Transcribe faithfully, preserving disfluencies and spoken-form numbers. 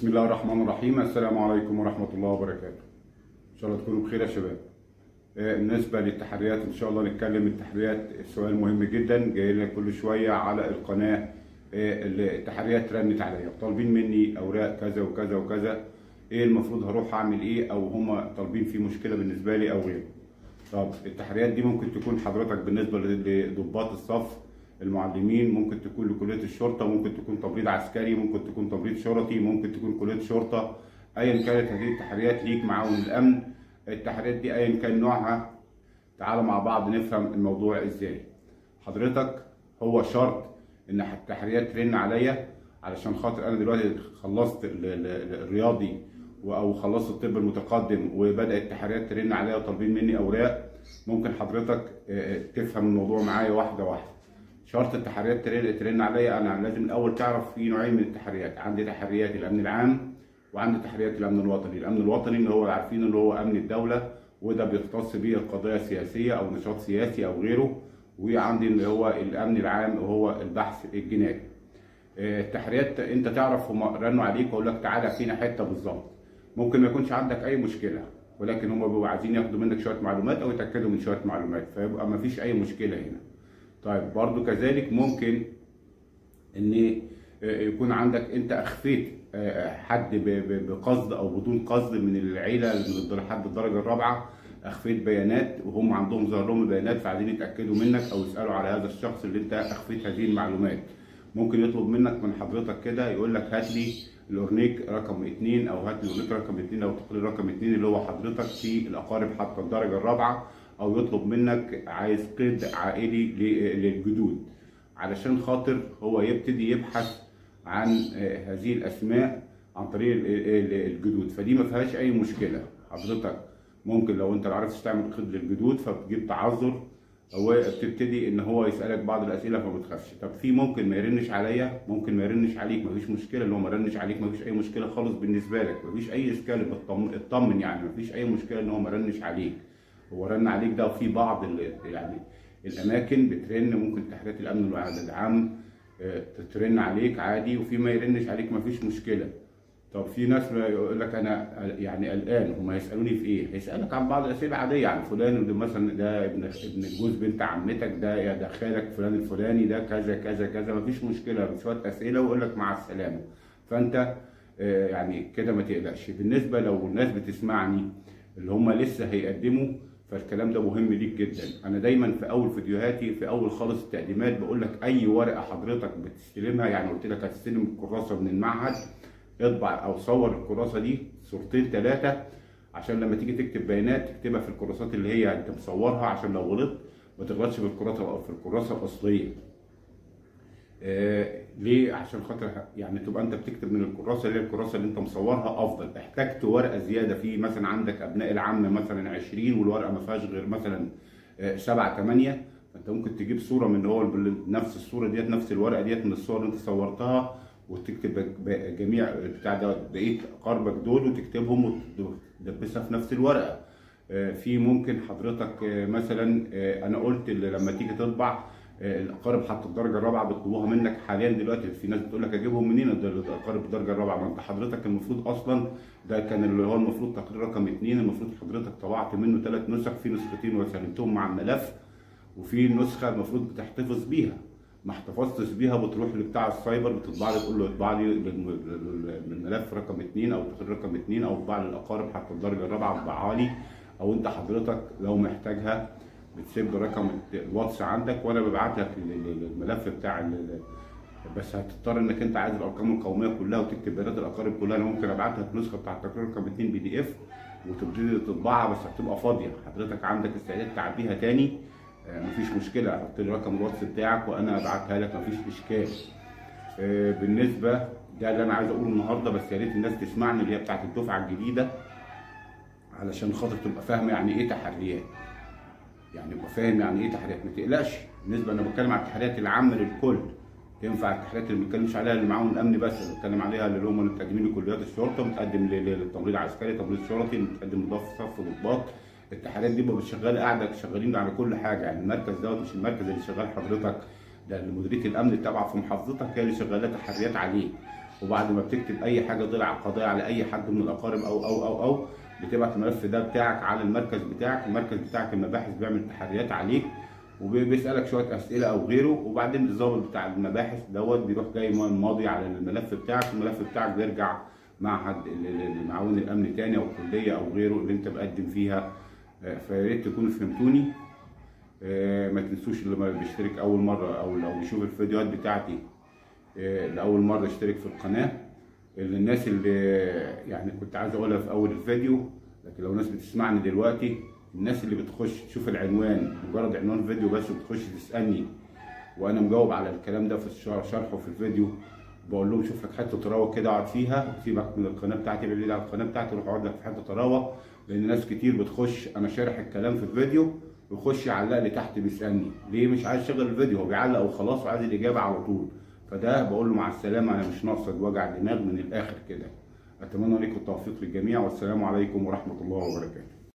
بسم الله الرحمن الرحيم. السلام عليكم ورحمة الله وبركاته. إن شاء الله تكونوا بخير يا شباب. آه، بالنسبة للتحريات إن شاء الله نتكلم التحريات. السؤال مهم جدا جاي لنا كل شوية على القناة. آه، التحريات رنت عليا طالبين مني أوراق كذا وكذا وكذا، إيه المفروض هروح أعمل إيه، أو هما طالبين في مشكلة بالنسبة لي أو غيره. طب التحريات دي ممكن تكون حضرتك بالنسبة لضباط الصف، المعلمين، ممكن تكون لكلية الشرطة، ممكن تكون تمريض عسكري، ممكن تكون تمريض شرطي، ممكن تكون كلية شرطة. أيا كانت هذه التحريات ليك معاون الأمن. التحريات دي أيا كان نوعها، تعالوا مع بعض نفهم الموضوع إزاي. حضرتك هو شرط إن التحريات ترن عليا علشان خاطر أنا دلوقتي خلصت الرياضي أو خلصت الطب المتقدم وبدأت التحريات ترن عليا وطالبين مني أوراق. ممكن حضرتك تفهم الموضوع معايا واحدة واحدة. شرط التحريات ترن, ترن عليا انا لازم الاول تعرف في نوعين من التحريات. عندي تحريات الامن العام وعندي تحريات الامن الوطني. الامن الوطني اللي هو عارفين اللي هو امن الدوله، وده بيختص بيه القضايا السياسيه او نشاط سياسي او غيره. وعندي اللي هو الامن العام وهو البحث الجنائي. التحريات انت تعرف هم رنوا عليك ويقول لك تعالى فينا حته بالظبط. ممكن ما يكونش عندك اي مشكله، ولكن هم بيبقوا عايزين ياخدوا منك شويه معلومات او يتاكدوا من شويه معلومات، فيبقى ما فيش اي مشكله هنا. طيب برضو كذلك ممكن ان يكون عندك انت اخفيت حد بقصد او بدون قصد من العيله من حد الدرجه الرابعه، اخفيت بيانات وهم عندهم ظهر لهم البيانات فعايزين يتاكدوا منك او يسالوا على هذا الشخص اللي انت اخفيت هذه المعلومات. ممكن يطلب منك من حضرتك كده يقول لك هات لي الاورنيك رقم اثنين او هات لي الاورنيك رقم اثنين او التقرير رقم اثنين اللي هو حضرتك في الاقارب حتى الدرجه الرابعه، او يطلب منك عايز قيد عائلي للجدود علشان خاطر هو يبتدي يبحث عن هذه الاسماء عن طريق الجدود. فدي ما فيهاش اي مشكله. حضرتك ممكن لو انت عرفت تعمل قيد للجدود فبتجيب تعذر وبتبتدي ان هو يسالك بعض الاسئله فما بتخافش. طب في ممكن ما يرنش عليا، ممكن ما يرنش عليك، مفيش مشكله. اللي هو ما رنش عليك مفيش اي مشكله خالص بالنسبه لك، مفيش اي اشكال، اطمن يعني مفيش اي مشكله ان هو ما رنش عليك. هو رن عليك ده، وفي بعض يعني الاماكن بترن، ممكن تحريات الامن العام ترن عليك عادي، وفي ما يرنش عليك مفيش مشكله. طب في ناس يقول لك انا يعني قلقان، هم هيسالوني في ايه؟ هيسالك عن بعض الاسئله عاديه عن فلان ده مثلا، ده ابن ابن جوز بنت عمتك، ده يا ده خالك فلان الفلاني، ده كذا كذا كذا، مفيش مشكله، شويه اسئله ويقول لك مع السلامه. فانت يعني كده ما تقلقش. بالنسبه لو الناس بتسمعني اللي هم لسه هيقدموا، فالكلام ده مهم ليك جدا. انا دايما في اول فيديوهاتي في اول خالص التقديمات بقول لك اي ورقه حضرتك بتستلمها، يعني قلت لك هتستلم الكراسه من المعهد، اطبع او صور الكراسه دي صورتين ثلاثه عشان لما تيجي تكتب بيانات تكتبها في الكراسات اللي هي انت مصورها، عشان لو غلطت ما تغلطش في الكراسه او في الكراسه الاصليه. آه ليه؟ عشان خاطر يعني تبقى انت بتكتب من الكراسه اللي هي الكراسه اللي انت مصورها افضل. احتجت ورقه زياده، في مثلا عندك ابناء العم مثلا عشرين والورقه ما فيهاش غير مثلا آه سبعه ثمانيه، فانت ممكن تجيب صوره من هو نفس الصوره ديت، نفس الورقه ديت من الصور اللي انت صورتها، وتكتب جميع بتاع ده بقيه اقاربك دول وتكتبهم وتدبسها في نفس الورقه. آه في ممكن حضرتك آه مثلا آه انا قلت لما تيجي تطبع الاقارب حتى الدرجه الرابعه بيطلبوها منك حاليا دلوقتي. في ناس بتقول لك اجيبهم منين الاقارب الدرجه الرابعه؟ ما انت حضرتك المفروض اصلا ده كان اللي هو المفروض تقرير رقم اثنين، المفروض حضرتك طبعت منه ثلاث نسخ، في نسختين وسلمتهم مع الملف، وفي نسخه المفروض بتحتفظ بيها ما احتفظتش بيها بتروح لبتاع السايبر بتطبع لي، تقول له اطبع لي الملف رقم اثنين او التقرير رقم اثنين او اطبع لي الاقارب حتى الدرجه الرابعه اطبعها لي، او انت حضرتك لو محتاجها بتسيب رقم الواتس عندك وانا ببعت لك الملف بتاع، بس هتضطر انك انت عايز الارقام القوميه كلها وتكتب بيانات الاقارب كلها. انا ممكن ابعت لك نسخه بتاع التقرير رقم اثنين بي دي اف وتبتدي تطبعها، بس هتبقى فاضيه. حضرتك عندك استعداد تعبيها تاني مفيش مشكله، حط لي رقم الواتس بتاعك وانا ابعتها لك مفيش اشكال. بالنسبه ده اللي انا عايز اقوله النهارده، بس يا ريت الناس تسمعني اللي هي بتاعت الدفعه الجديده علشان خاطر تبقى فاهمه يعني ايه تحريات، يعني ابقى فاهم يعني ايه تحريات. ما تقلقش. بالنسبه انا بتكلم على التحريات العامه للكل، تنفع التحريات اللي ما بنتكلمش عليها اللي معاهم الامن بس، اللي بتكلم عليها اللي هم المتقدمين لكليات الشرطه، متقدم للتمريض عسكري، تمريض شرطي، متقدم مضاف صف ضباط. التحريات دي بقى شغاله قاعده شغالين على كل حاجه. يعني المركز دوت مش المركز اللي شغال حضرتك، ده مديريه الامن التابعه في محافظتك هي اللي شغاله تحريات عليه. وبعد ما بتكتب اي حاجه طلع قضيه على اي حد من الاقارب او او او او بتبعت الملف ده بتاعك على المركز بتاعك. المركز بتاعك المباحث بيعمل تحريات عليك وبيسالك شويه اسئله او غيره، وبعدين الضابط بتاع المباحث دوت بيروح جاي ماضي على الملف بتاعك. الملف بتاعك بيرجع معهد المعاون الامن تاني او كليه او غيره اللي انت مقدم فيها. فيا ريت تكونوا فهمتوني. ما تنسوش اللي ما بيشترك اول مره او لو بيشوف الفيديوهات بتاعتي لاول مره اشترك في القناه. الناس اللي يعني كنت عايز اقولها في اول الفيديو، لكن لو ناس بتسمعني دلوقتي، الناس اللي بتخش تشوف العنوان مجرد عنوان فيديو بس وبتخش تسالني وانا مجاوب على الكلام ده في شرحه في الفيديو، بقول لهم شوف لك حته طراوه كده اقعد فيها وسيبك من القناه بتاعتي، بعيد عن القناه بتاعتي روح اقعد لك في حته طراوه. لان ناس كتير بتخش انا شارح الكلام في الفيديو ويخش يعلق لي تحت بيسالني ليه مش عايز يشغل الفيديو، هو بيعلق وخلاص وعايز الاجابه على طول. فده بقول له مع السلامه، انا مش ناقصك وجع دماغ من الاخر كده. اتمنى لكم التوفيق للجميع، والسلام عليكم ورحمه الله وبركاته.